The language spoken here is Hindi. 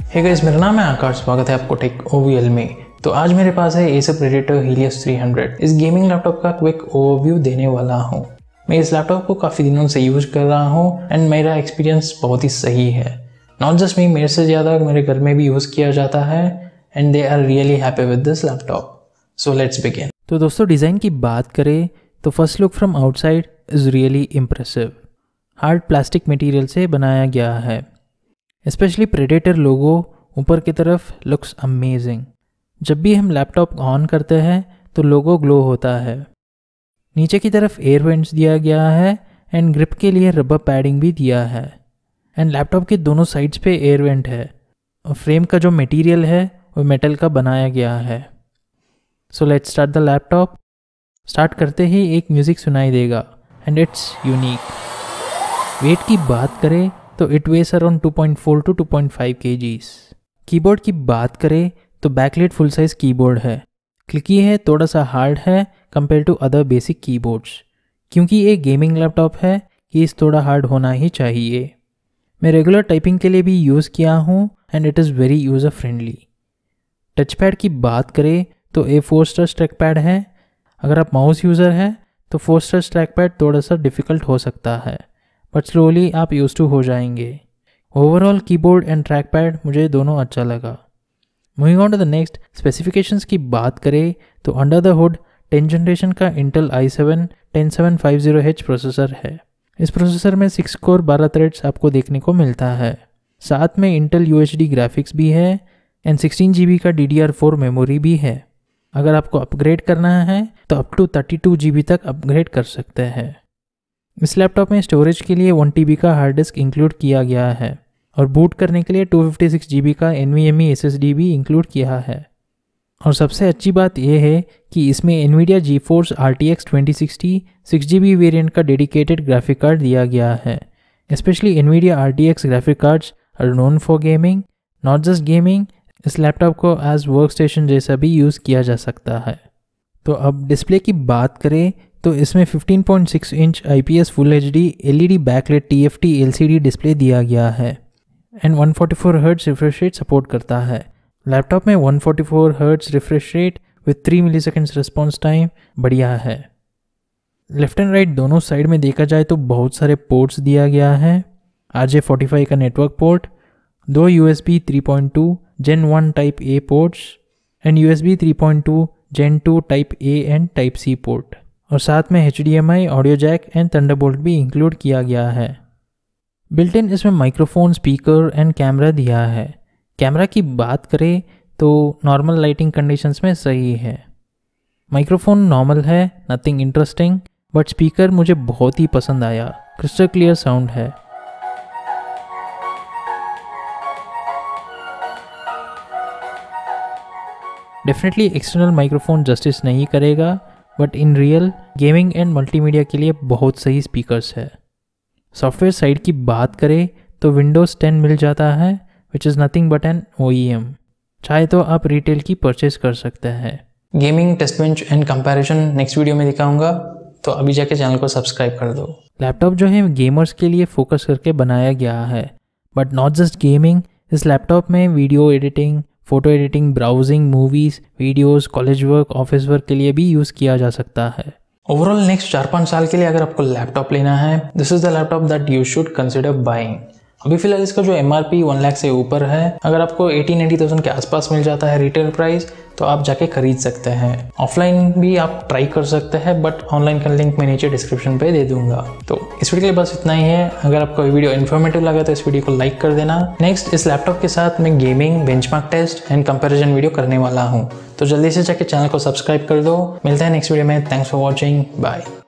हे गाइस, मेरा नाम है आकाश। स्वागत है आपको टेक ओवीएल में। तो आज मेरे पास है Acer Predator Helios 300। इस गेमिंग लैपटॉप का क्विक ओवरव्यू देने वाला हूँ। मैं इस लैपटॉप को काफ़ी दिनों से यूज कर रहा हूँ एंड मेरा एक्सपीरियंस बहुत ही सही है। नॉट जस्ट मी, मेरे से ज़्यादा मेरे घर में भी यूज़ किया जाता है and they are really happy with this laptop. So let's begin. तो दोस्तों, डिज़ाइन की बात करें तो first look from outside is really impressive. Hard plastic material से बनाया गया है। स्पेशली प्रेडेटर लोगो ऊपर की तरफ लुक्स अमेजिंग। जब भी हम लैपटॉप ऑन करते हैं तो लोगो ग्लो होता है। नीचे की तरफ एयर वेंट्स दिया गया है एंड ग्रिप के लिए रबर पैडिंग भी दिया है। एंड लैपटॉप के दोनों साइड्स पे एयर वेंट है और फ्रेम का जो मटेरियल है वो मेटल का बनाया गया है। So let's start the laptop. Start करते ही एक म्यूज़िक सुनाई देगा एंड इट्स यूनिक। वेट की बात करें तो इट वेस अराउंड 2.4 to 2.5 kgs। कीबोर्ड की बात करें तो बैकलाइट फुल साइज कीबोर्ड है। क्लिकी है, थोड़ा सा हार्ड है compare to other basic keyboards. क्योंकि ये गेमिंग लैपटॉप है, कीज थोड़ा हार्ड होना ही चाहिए। मैं रेगुलर टाइपिंग के लिए भी यूज़ किया हूँ and it is very user friendly. Touch pad की बात करें तो ये 4 टच ट्रैक पैड है। अगर आप माउस यूज़र हैं तो 4 टच ट्रैक पैड थोड़ा सा डिफ़िकल्ट हो सकता है, बट स्लोली आप यूज टू हो जाएंगे। Overall keyboard and track pad मुझे दोनों अच्छा लगा। Moving on to the next, specifications की बात करें तो अंडर द हुड 10 जनरेशन का इंटेल i7 10750H प्रोसेसर है। इस प्रोसेसर में 6 कोर 12 थ्रेड्स आपको देखने को मिलता है। साथ में इंटेल UHD ग्राफिक्स भी है एंड 16 GB का DDR4 मेमोरी भी है। अगर आपको अपग्रेड करना है तो अप टू 32 GB तक अपग्रेड कर सकते हैं। इस लैपटॉप में स्टोरेज के लिए 1 TB का हार्ड डिस्क इंक्लूड किया गया है और बूट करने के लिए 256 GB का NVMe SSD भी इंक्लूड किया है। और सबसे अच्छी बात यह है कि इसमें Nvidia Geforce RTX 2060 6GB variant का डेडिकेटेड ग्राफिक कार्ड दिया गया है। Specially Nvidia RTX graphic cards are known for gaming, not just gaming. इस लैपटॉप को एज वर्क स्टेशन जैसा भी यूज़ किया जा सकता है। तो अब डिस्प्ले की बात करें तो इसमें 15.6 inch IPS full HD LED backlight TFT LCD display दिया गया है and 144 hertz refresh rate support करता है। लैपटॉप में 144 hertz refresh rate with 3 milliseconds response time बढ़िया है। लेफ्ट एंड राइट दोनों साइड में देखा जाए तो बहुत सारे पोर्ट्स दिया गया है। RJ45 का network port, 2 USB 3.2 Gen 1 type A ports and USB 3.2 Gen 2 type A and type C port, और साथ में HDMI, audio jack and thunderbolt भी इंक्लूड किया गया है। बिल्ट इन इसमें माइक्रोफोन, स्पीकर एंड कैमरा दिया है। कैमरा की बात करें तो नॉर्मल लाइटिंग कंडीशंस में सही है। माइक्रोफोन नॉर्मल है, नथिंग इंटरेस्टिंग, बट स्पीकर मुझे बहुत ही पसंद आया। क्रिस्टल क्लियर साउंड है। डेफिनेटली एक्सटर्नल माइक्रोफोन जस्टिस नहीं करेगा, but in real gaming and multimedia के लिए बहुत सही स्पीकर्स है। सॉफ्टवेयर साइड की बात करें तो विंडोज़ 10 मिल जाता है, which is nothing but an OEM। चाहे तो आप रिटेल की परचेज कर सकते हैं। Gaming test bench and comparison next video में दिखाऊंगा, तो अभी जाके चैनल को सब्सक्राइब कर दो। लैपटॉप जो है गेमर्स के लिए फोकस करके बनाया गया है, बट नॉट जस्ट गेमिंग। इस लैपटॉप में video editing, photo editing, browsing, movies, videos, college work, office work के लिए भी यूज़ किया जा सकता है। ओवरऑल नेक्स्ट 4-5 साल के लिए अगर आपको लैपटॉप लेना है, this is the laptop that you should consider buying. अभी फिलहाल इसका जो MRP 1 लाख से ऊपर है। अगर आपको 80,000 के आसपास मिल जाता है रिटेल प्राइस, तो आप जाके खरीद सकते हैं। ऑफलाइन भी आप ट्राई कर सकते हैं, बट ऑनलाइन का लिंक मैं नीचे डिस्क्रिप्शन पे दे दूंगा। तो इस वीडियो के लिए बस इतना ही है। अगर आपको ये वीडियो इन्फॉर्मेटिव लगा तो इस वीडियो को लाइक कर देना। नेक्स्ट इस लैपटॉप के साथ मैं gaming, benchmark test and comparison video करने वाला हूँ, तो जल्दी से जाके चैनल को सब्सक्राइब कर दो। मिलते हैं नेक्स्ट वीडियो में। Thanks for watching, bye.